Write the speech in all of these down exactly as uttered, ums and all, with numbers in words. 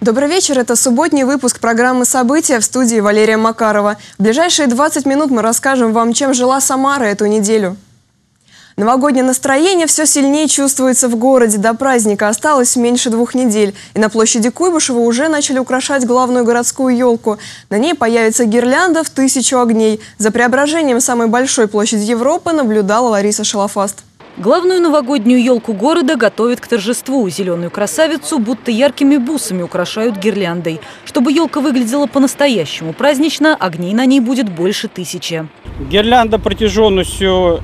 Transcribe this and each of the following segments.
Добрый вечер, это субботний выпуск программы «События», в студии Валерия Макарова. В ближайшие двадцать минут мы расскажем вам, чем жила Самара эту неделю. Новогоднее настроение все сильнее чувствуется в городе. До праздника осталось меньше двух недель. И на площади Куйбышева уже начали украшать главную городскую елку. На ней появится гирлянда в тысячу огней. За преображением самой большой площади Европы наблюдала Лариса Шалафаст. Главную новогоднюю елку города готовят к торжеству. Зеленую красавицу будто яркими бусами украшают гирляндой. Чтобы елка выглядела по-настоящему празднично, огней на ней будет больше тысячи. Гирлянда протяженностью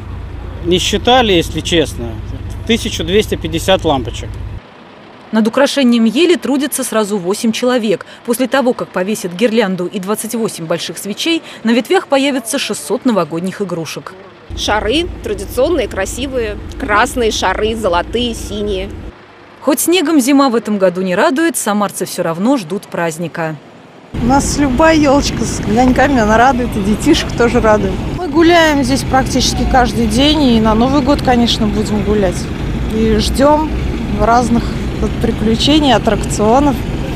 не считали, если честно, тысяча двести пятьдесят лампочек. Над украшением ели трудятся сразу восемь человек. После того, как повесят гирлянду и двадцать восемь больших свечей, на ветвях появится шестьсот новогодних игрушек. Шары традиционные, красивые, красные шары, золотые, синие. Хоть снегом зима в этом году не радует, самарцы все равно ждут праздника. У нас любая елочка с огоньками, она радует, и детишек тоже радует. Мы гуляем здесь практически каждый день, и на Новый год, конечно, будем гулять. И ждем разных приключений, аттракционов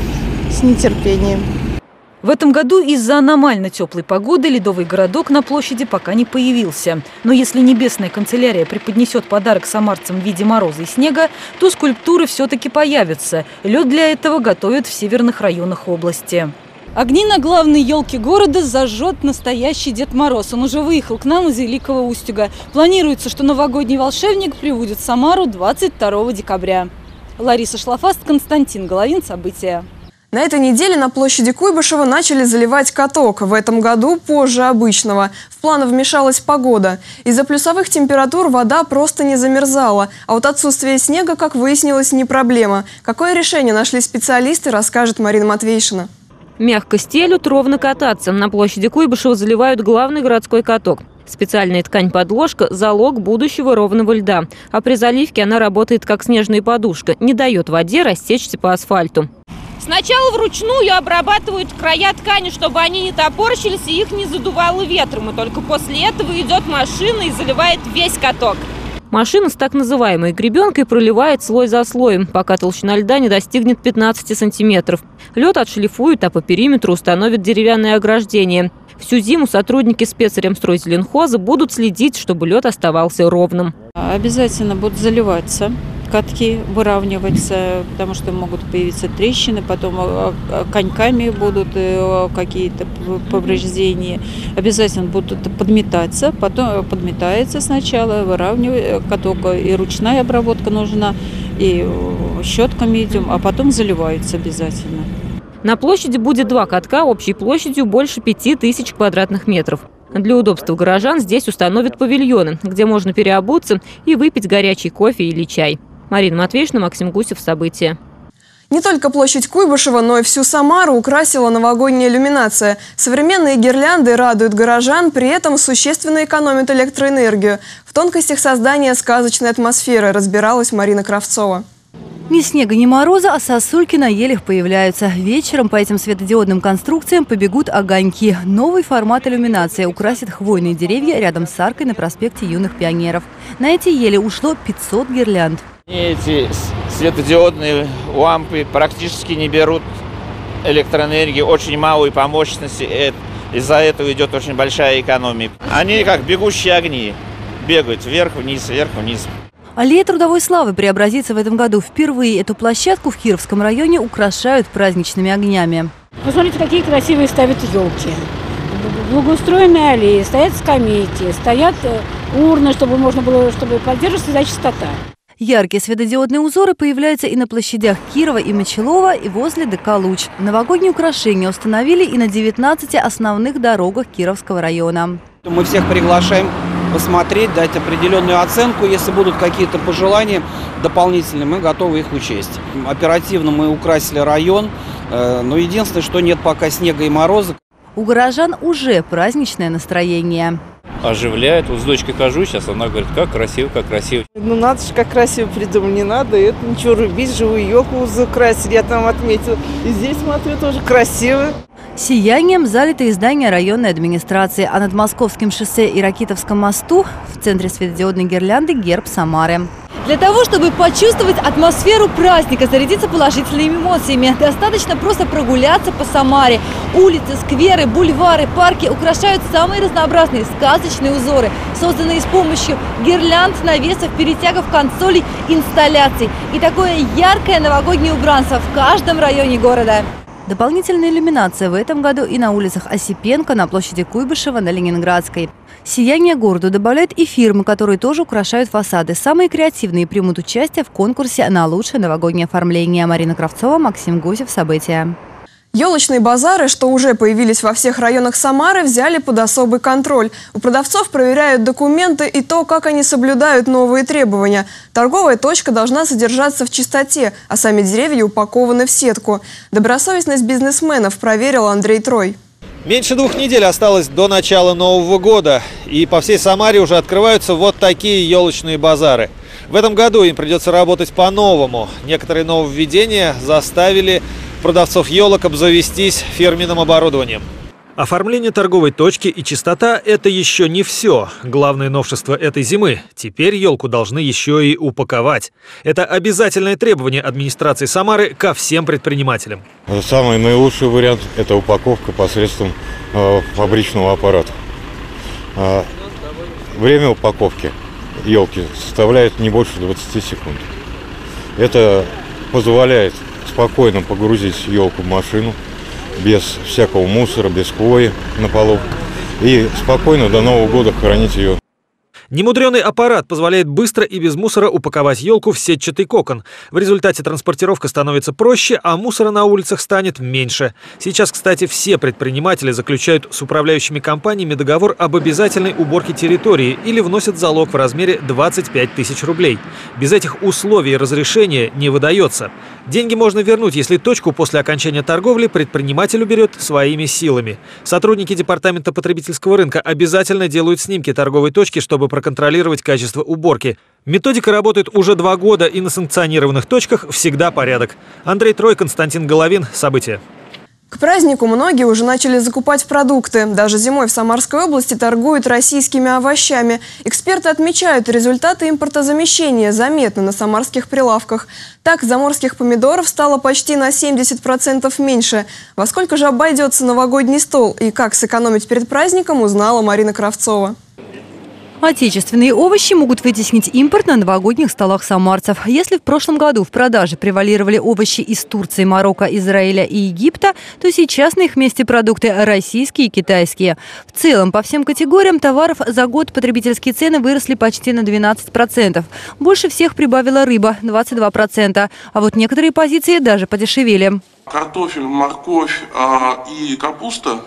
с нетерпением. В этом году из-за аномально теплой погоды ледовый городок на площади пока не появился. Но если небесная канцелярия преподнесет подарок самарцам в виде мороза и снега, то скульптуры все-таки появятся. Лед для этого готовят в северных районах области. Огни на главной елке города зажжет настоящий Дед Мороз. Он уже выехал к нам из Великого Устюга. Планируется, что новогодний волшебник прибудет в Самару двадцать второго декабря. Лариса Шалафаст, Константин Головин. События. На этой неделе на площади Куйбышева начали заливать каток. В этом году позже обычного. В планы вмешалась погода. Из-за плюсовых температур вода просто не замерзала. А вот отсутствие снега, как выяснилось, не проблема. Какое решение нашли специалисты, расскажет Марина Матвейшина. Мягко стелют, ровно кататься. На площади Куйбышева заливают главный городской каток. Специальная ткань-подложка – залог будущего ровного льда. А при заливке она работает как снежная подушка, не дает воде растечься по асфальту. Сначала вручную обрабатывают края ткани, чтобы они не топорщились и их не задувало ветром. И только после этого идет машина и заливает весь каток. Машина с так называемой гребенкой проливает слой за слоем, пока толщина льда не достигнет пятнадцати сантиметров. Лед отшлифуют, а по периметру установят деревянное ограждение. Всю зиму сотрудники спецремстройзеленхоза будут следить, чтобы лед оставался ровным. Обязательно будут заливаться катки, выравниваться, потому что могут появиться трещины, потом коньками будут какие-то повреждения. Обязательно будут подметаться, потом подметается сначала, выравнивать каток, и ручная обработка нужна, и щетками идем, а потом заливаются обязательно. На площади будет два катка общей площадью больше пяти тысяч квадратных метров. Для удобства горожан здесь установят павильоны, где можно переобуться и выпить горячий кофе или чай. Марина Матвейшина, Максим Гусев. События. Не только площадь Куйбышева, но и всю Самару украсила новогодняя иллюминация. Современные гирлянды радуют горожан, при этом существенно экономят электроэнергию. В тонкостях создания сказочной атмосферы разбиралась Марина Кравцова. Ни снега, ни мороза, а сосульки на елях появляются. Вечером по этим светодиодным конструкциям побегут огоньки. Новый формат иллюминации украсит хвойные деревья рядом с аркой на проспекте Юных Пионеров. На эти ели ушло пятьсот гирлянд. Эти светодиодные лампы практически не берут электроэнергии, очень малую по мощности. Из-за этого идет очень большая экономия. Они как бегущие огни. Бегают вверх-вниз, вверх-вниз. Аллея трудовой славы преобразится в этом году. Впервые эту площадку в Кировском районе украшают праздничными огнями. Посмотрите, какие красивые ставят елки. Благоустроенные аллеи, стоят скамейки, стоят урны, чтобы можно было, чтобы поддерживать всегда чистота. Яркие светодиодные узоры появляются и на площадях Кирова и Мочелова, и возле ДК «Луч». Новогодние украшения установили и на девятнадцати основных дорогах Кировского района. Мы всех приглашаем посмотреть, дать определенную оценку. Если будут какие-то пожелания дополнительные, мы готовы их учесть. Оперативно мы украсили район, но единственное, что нет пока снега и мороза. У горожан уже праздничное настроение. Оживляет. Вот с дочкой хожу сейчас, она говорит, как красиво, как красиво. Ну надо же, как красиво придумали, не надо это ничего рубить, живую елку закрасили, я там отметила. И здесь, смотрю, тоже красиво. Сиянием залиты здания районной администрации, а над Московским шоссе и Ракитовском мосту в центре светодиодной гирлянды герб Самары. Для того, чтобы почувствовать атмосферу праздника, зарядиться положительными эмоциями, достаточно просто прогуляться по Самаре. Улицы, скверы, бульвары, парки украшают самые разнообразные сказочные узоры, созданные с помощью гирлянд, навесов, перетягов, консолей, инсталляций. И такое яркое новогоднее убранство в каждом районе города. Дополнительная иллюминация в этом году и на улицах Осипенко, на площади Куйбышева, на Ленинградской. Сияние городу добавляют и фирмы, которые тоже украшают фасады. Самые креативные примут участие в конкурсе на лучшее новогоднее оформление. Марина Кравцова, Максим Гусев. События. Елочные базары, что уже появились во всех районах Самары, взяли под особый контроль. У продавцов проверяют документы и то, как они соблюдают новые требования. Торговая точка должна содержаться в чистоте, а сами деревья упакованы в сетку. Добросовестность бизнесменов проверил Андрей Трой. Меньше двух недель осталось до начала Нового года, и по всей Самаре уже открываются вот такие елочные базары. В этом году им придется работать по-новому. Некоторые нововведения заставили продавцов елок обзавестись фирменным оборудованием. Оформление торговой точки и чистота – это еще не все. Главное новшество этой зимы – теперь елку должны еще и упаковать. Это обязательное требование администрации Самары ко всем предпринимателям. Самый наилучший вариант – это упаковка посредством э, фабричного аппарата. Э, время упаковки елки составляет не больше двадцати секунд. Это позволяет спокойно погрузить елку в машину, без всякого мусора, без хвои на полу, и спокойно до Нового года хранить ее. Немудренный аппарат позволяет быстро и без мусора упаковать елку в сетчатый кокон. В результате транспортировка становится проще, а мусора на улицах станет меньше. Сейчас, кстати, все предприниматели заключают с управляющими компаниями договор об обязательной уборке территории или вносят залог в размере двадцать пять тысяч рублей. Без этих условий разрешения не выдается. Деньги можно вернуть, если точку после окончания торговли предприниматель уберет своими силами. Сотрудники департамента потребительского рынка обязательно делают снимки торговой точки, чтобы проконтролировать качество уборки. Методика работает уже два года, и на санкционированных точках всегда порядок. Андрей Трой, Константин Головин. События. К празднику многие уже начали закупать продукты. Даже зимой в Самарской области торгуют российскими овощами. Эксперты отмечают, результаты импортозамещения заметны на самарских прилавках. Так, заморских помидоров стало почти на семьдесят процентов меньше. Во сколько же обойдется новогодний стол и как сэкономить перед праздником, узнала Марина Кравцова. Отечественные овощи могут вытеснить импорт на новогодних столах самарцев. Если в прошлом году в продаже превалировали овощи из Турции, Марокко, Израиля и Египта, то сейчас на их месте продукты российские и китайские. В целом, по всем категориям товаров за год потребительские цены выросли почти на двенадцать процентов. Больше всех прибавила рыба – двадцать два процента. А вот некоторые позиции даже подешевели. Картофель, морковь а, и капуста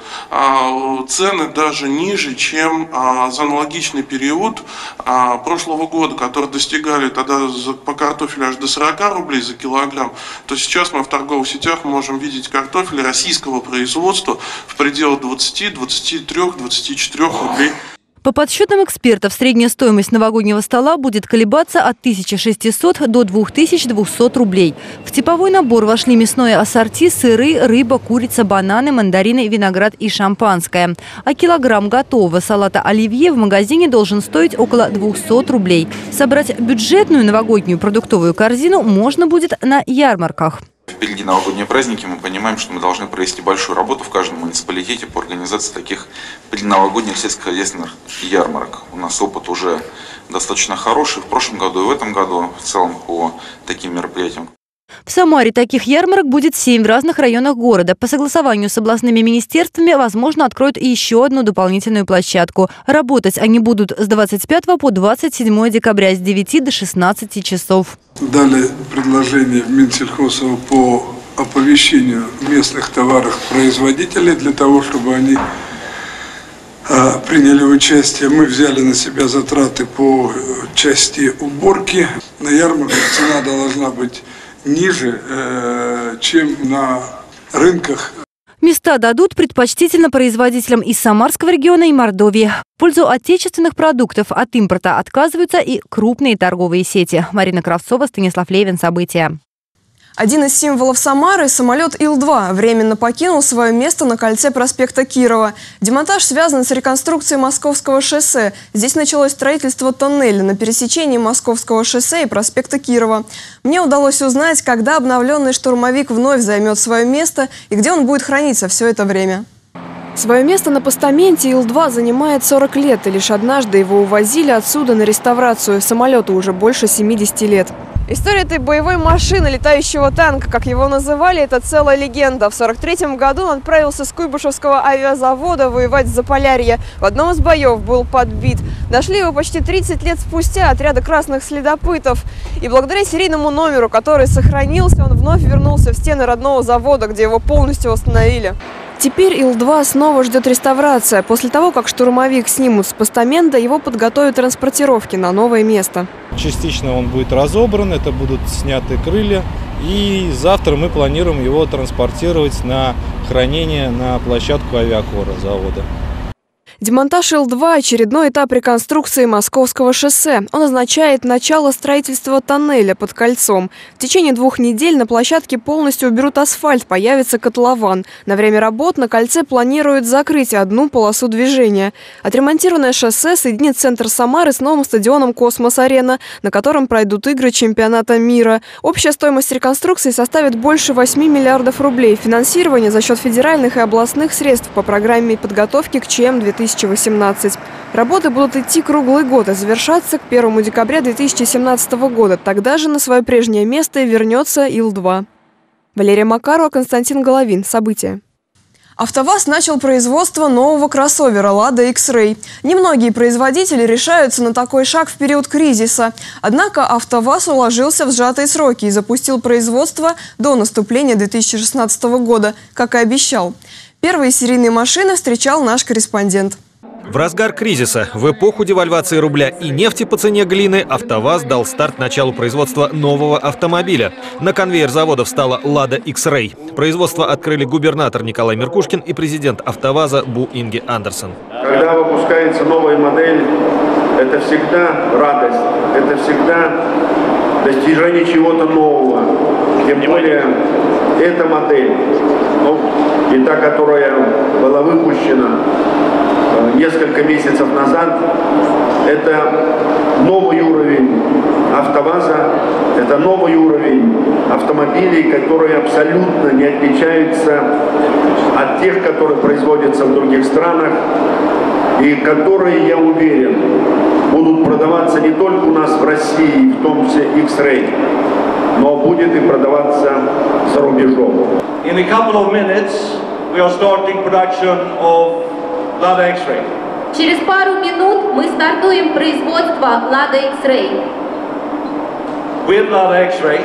а, цены даже ниже, чем а, за аналогичный период а, прошлого года, которые достигали тогда за, по картофелю аж до сорока рублей за килограмм. То сейчас мы в торговых сетях можем видеть картофель российского производства в пределах двадцати, двадцати трёх, двадцати четырёх рублей. По подсчетам экспертов, средняя стоимость новогоднего стола будет колебаться от тысячи шестисот до двух тысяч двухсот рублей. В типовой набор вошли мясное ассорти, сыры, рыба, курица, бананы, мандарины, виноград и шампанское. А килограмм готового салата оливье в магазине должен стоить около двухсот рублей. Собрать бюджетную новогоднюю продуктовую корзину можно будет на ярмарках. Впереди новогодние праздники, мы понимаем, что мы должны провести большую работу в каждом муниципалитете по организации таких предновогодних сельскохозяйственных ярмарок. У нас опыт уже достаточно хороший в прошлом году и в этом году в целом по таким мероприятиям. В Самаре таких ярмарок будет семь в разных районах города. По согласованию с областными министерствами, возможно, откроют и еще одну дополнительную площадку. Работать они будут с двадцать пятого по двадцать седьмое декабря с девяти до шестнадцати часов. Дали предложение Минсельхоза по оповещению местных товаров-производителей для того, чтобы они а, приняли участие. Мы взяли на себя затраты по части уборки. На ярмарках цена должна быть ниже, э, чем на рынках. Места дадут предпочтительно производителям из Самарского региона и Мордовии. В пользу отечественных продуктов от импорта отказываются и крупные торговые сети. Марина Кравцова, Станислав Левин. События. Один из символов Самары – самолет Ил два временно покинул свое место на кольце проспекта Кирова. Демонтаж связан с реконструкцией Московского шоссе. Здесь началось строительство тоннеля на пересечении Московского шоссе и проспекта Кирова. Мне удалось узнать, когда обновленный штурмовик вновь займет свое место и где он будет храниться все это время. Свое место на постаменте Ил два занимает сорок лет, и лишь однажды его увозили отсюда на реставрацию. Самолету уже больше семидесяти лет. История этой боевой машины, летающего танка, как его называли, это целая легенда. В сорок третьем году он отправился с Куйбышевского авиазавода воевать в Заполярье. В одном из боев был подбит. Нашли его почти тридцать лет спустя отряда красных следопытов. И благодаря серийному номеру, который сохранился, он вновь вернулся в стены родного завода, где его полностью восстановили. Теперь Ил два снова ждет реставрация. После того, как штурмовик снимут с постамента, его подготовят транспортировки на новое место. Частично он будет разобран, это будут сняты крылья. И завтра мы планируем его транспортировать на хранение на площадку авиакора завода. Демонтаж Ил два – очередной этап реконструкции Московского шоссе. Он означает начало строительства тоннеля под кольцом. В течение двух недель на площадке полностью уберут асфальт, появится котлован. На время работ на кольце планируют закрыть одну полосу движения. Отремонтированное шоссе соединит центр Самары с новым стадионом «Космос-Арена», на котором пройдут игры чемпионата мира. Общая стоимость реконструкции составит больше восьми миллиардов рублей. Финансирование за счет федеральных и областных средств по программе подготовки к ЧМ две тысячи восемнадцать. Работы будут идти круглый год и завершаться к первому декабря две тысячи семнадцатого года. Тогда же на свое прежнее место вернется Ил два. Валерия Макарова, Константин Головин. События. АвтоВАЗ начал производство нового кроссовера «Лада Икс-Рей». Немногие производители решаются на такой шаг в период кризиса. Однако АвтоВАЗ уложился в сжатые сроки и запустил производство до наступления две тысячи шестнадцатого года, как и обещал. Первые серийные машины встречал наш корреспондент. В разгар кризиса, в эпоху девальвации рубля и нефти по цене глины, АвтоВАЗ дал старт началу производства нового автомобиля. На конвейер завода встала «Лада Икс-Рей». Производство открыли губернатор Николай Меркушкин и президент АвтоВАЗа Бу Инге Андерсон. Когда выпускается новая модель, это всегда радость, это всегда достижение чего-то нового. Тем более эта модель, ну, и та, которая была выпущена несколько месяцев назад, это новый уровень АвтоВАЗа, это новый уровень автомобилей, которые абсолютно не отличаются от тех, которые производятся в других странах, и которые, я уверен, будут продаваться не только у нас в России, в том числе Икс-Рей, но будет и продаваться за рубежом. In a couple of minutes, we are starting production of Lada X-Ray. Через пару минут мы стартуем производство Lada X-Ray. With Lada X-Ray.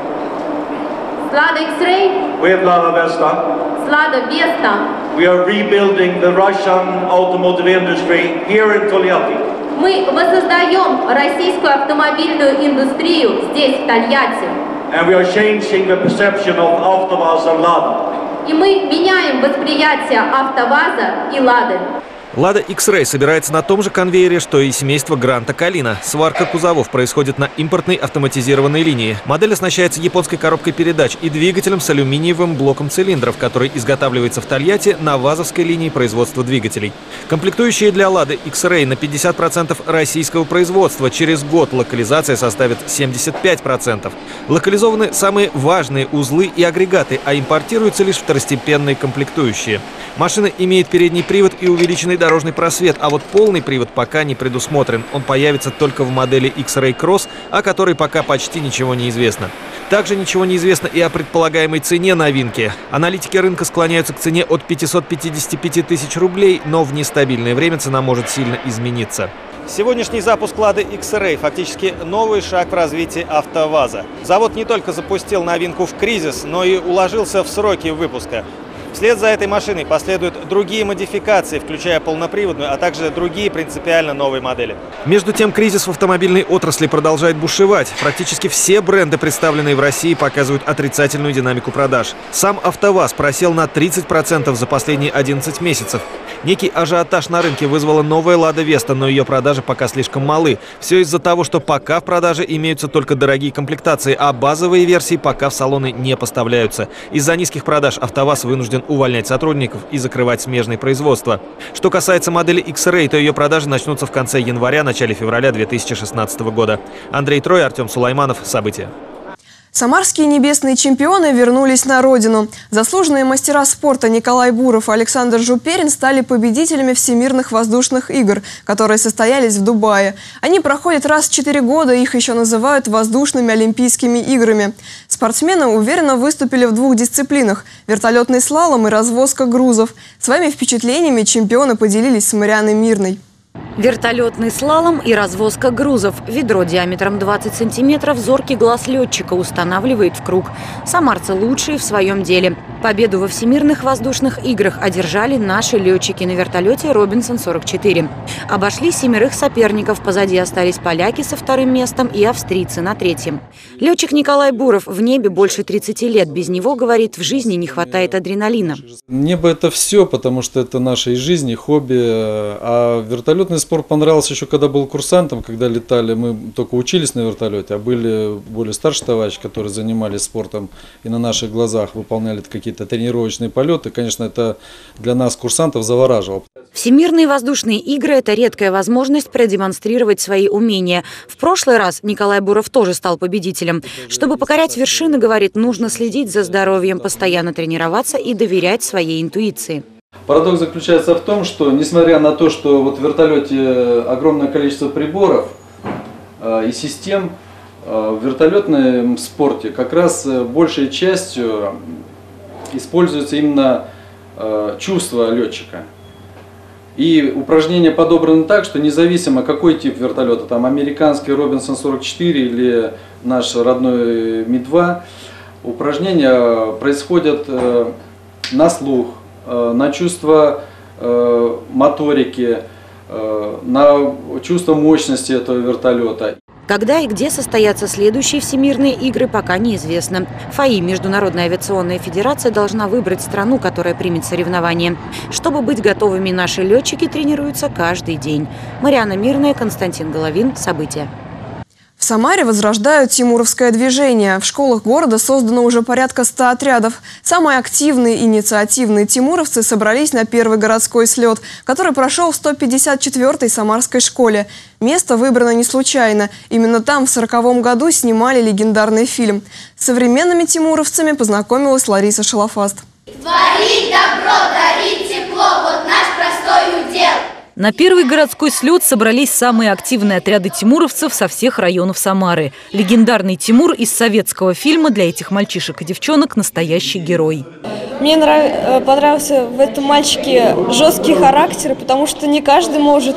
С Lada X-Ray. With Lada Vesta. С Lada Vesta. We are rebuilding the Russian automotive industry here in Toliati. Мы воссоздаем российскую автомобильную индустрию здесь, в Тольятти. And we are changing the perception of AvtoVAZ and Lada. И мы меняем восприятие АвтоВАЗа и Лады. «Лада Икс-Рей» собирается на том же конвейере, что и семейство Гранта Калина. Сварка кузовов происходит на импортной автоматизированной линии. Модель оснащается японской коробкой передач и двигателем с алюминиевым блоком цилиндров, который изготавливается в Тольятти на ВАЗовской линии производства двигателей. Комплектующие для «Лады Икс-Рей» на пятьдесят процентов российского производства. Через год локализация составит семьдесят пять процентов. Локализованы самые важные узлы и агрегаты, а импортируются лишь второстепенные комплектующие. Машина имеет передний привод и увеличенный дорожный просвет, а вот полный привод пока не предусмотрен. Он появится только в модели Икс-Рей Кросс, о которой пока почти ничего не известно. Также ничего не известно и о предполагаемой цене новинки. Аналитики рынка склоняются к цене от пятисот пятидесяти пяти тысяч рублей, но в нестабильное время цена может сильно измениться. Сегодняшний запуск «Лады Икс-Рей» фактически новый шаг в развитии АвтоВАЗа. Завод не только запустил новинку в кризис, но и уложился в сроки выпуска. Вслед за этой машиной последуют другие модификации, включая полноприводную, а также другие принципиально новые модели. Между тем, кризис в автомобильной отрасли продолжает бушевать. Практически все бренды, представленные в России, показывают отрицательную динамику продаж. Сам АвтоВАЗ просел на тридцать процентов за последние одиннадцать месяцев. Некий ажиотаж на рынке вызвала новая «Лада Веста», но ее продажи пока слишком малы. Все из-за того, что пока в продаже имеются только дорогие комплектации, а базовые версии пока в салоны не поставляются. Из-за низких продаж АвтоВАЗ вынужден увольнять сотрудников и закрывать смежные производства. Что касается модели X-Ray, то ее продажи начнутся в конце января, начале февраля две тысячи шестнадцатого года. Андрей Трой, Артем Сулайманов. События. Самарские небесные чемпионы вернулись на родину. Заслуженные мастера спорта Николай Буров и Александр Жуперин стали победителями всемирных воздушных игр, которые состоялись в Дубае. Они проходят раз в четыре года, их еще называют воздушными олимпийскими играми. Спортсмены уверенно выступили в двух дисциплинах – вертолетный слалом и развозка грузов. Своими впечатлениями чемпионы поделились с Марианной Мирной. Вертолетный слалом и развозка грузов. Ведро диаметром двадцать сантиметров зоркий глаз летчика устанавливает в круг. Самарцы лучшие в своем деле. Победу во всемирных воздушных играх одержали наши летчики на вертолете Робинсон сорок четыре. Обошли семерых соперников. Позади остались поляки со вторым местом и австрийцы на третьем. Летчик Николай Буров в небе больше тридцати лет. Без него, говорит, в жизни не хватает адреналина. Небо – это все, потому что это наша жизнь и хобби. А вертолетный спорт понравился еще когда был курсантом, когда летали. Мы только учились на вертолете, а были более старшие товарищи, которые занимались спортом и на наших глазах выполняли какие-то тренировочные полеты. Конечно, это для нас, курсантов, завораживало. Всемирные воздушные игры – это редкая возможность продемонстрировать свои умения. В прошлый раз Николай Буров тоже стал победителем. Чтобы покорять вершины, говорит, нужно следить за здоровьем, постоянно тренироваться и доверять своей интуиции. Парадокс заключается в том, что несмотря на то, что вот в вертолете огромное количество приборов э, и систем, э, в вертолетном спорте как раз большей частью используется именно э, чувство летчика. И упражнения подобраны так, что независимо какой тип вертолета, там американский Робинсон сорок четыре или наш родной Ми два, упражнения происходят э, на слух, на чувство э, моторики, э, на чувство мощности этого вертолета. Когда и где состоятся следующие всемирные игры, пока неизвестно. ФАИ, Международная авиационная федерация, должна выбрать страну, которая примет соревнования. Чтобы быть готовыми, наши летчики тренируются каждый день. Марианна Мирная, Константин Головин. События. В Самаре возрождают тимуровское движение. В школах города создано уже порядка ста отрядов. Самые активные и инициативные тимуровцы собрались на первый городской слет, который прошел в сто пятьдесят четвёртой самарской школе. Место выбрано не случайно. Именно там в сороковом году снимали легендарный фильм. С современными тимуровцами познакомилась Лариса Шалафаст. Творить добро, дарить тепло – вот наш простой удел. На первый городской слет собрались самые активные отряды тимуровцев со всех районов Самары. Легендарный Тимур из советского фильма для этих мальчишек и девчонок настоящий герой. Мне нрав... понравился в этом мальчике жесткий характер, потому что не каждый может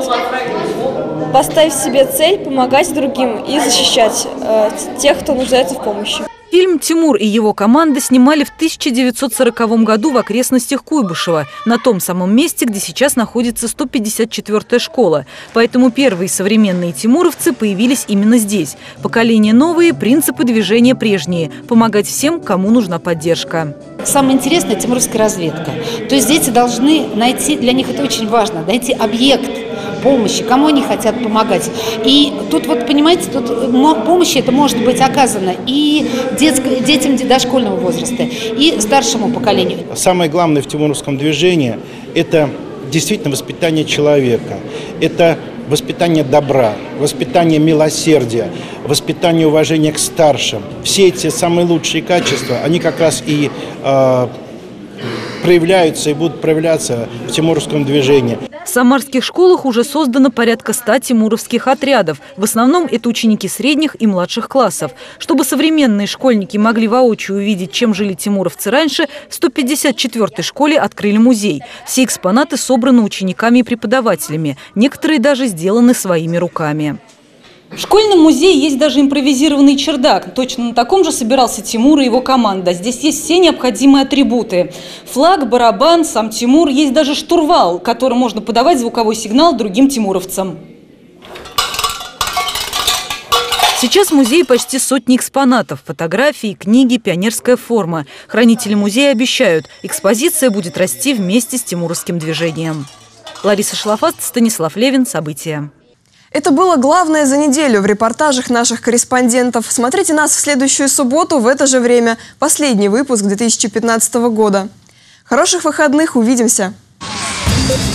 поставить себе цель помогать другим и защищать э, тех, кто нуждается в помощи. Фильм «Тимур и его команда» снимали в тысяча девятьсот сороковом году в окрестностях Куйбышева, на том самом месте, где сейчас находится сто пятьдесят четвёртая школа. Поэтому первые современные тимуровцы появились именно здесь. Поколения новые, принципы движения прежние. Помогать всем, кому нужна поддержка. Самое интересное – тимуровская разведка. То есть дети должны найти, для них это очень важно, найти объект помощи, кому они хотят помогать. И тут вот, понимаете, тут помощь это может быть оказана и детско, детям дошкольного возраста, и старшему поколению. Самое главное в тимуровском движении – это действительно воспитание человека, это воспитание добра, воспитание милосердия, воспитание уважения к старшим. Все эти самые лучшие качества, они как раз и э, проявляются и будут проявляться в тимуровском движении. В самарских школах уже создано порядка ста тимуровских отрядов. В основном это ученики средних и младших классов. Чтобы современные школьники могли воочию увидеть, чем жили тимуровцы раньше, в сто пятьдесят четвёртой школе открыли музей. Все экспонаты собраны учениками и преподавателями. Некоторые даже сделаны своими руками. В школьном музее есть даже импровизированный чердак. Точно на таком же собирался Тимур и его команда. Здесь есть все необходимые атрибуты. Флаг, барабан, сам Тимур. Есть даже штурвал, которым можно подавать звуковой сигнал другим тимуровцам. Сейчас в музее почти сотни экспонатов. Фотографии, книги, пионерская форма. Хранители музея обещают, экспозиция будет расти вместе с тимуровским движением. Лариса Шлафаст, Станислав Левин. События. Это было главное за неделю в репортажах наших корреспондентов. Смотрите нас в следующую субботу в это же время. Последний выпуск две тысячи пятнадцатого года. Хороших выходных, увидимся!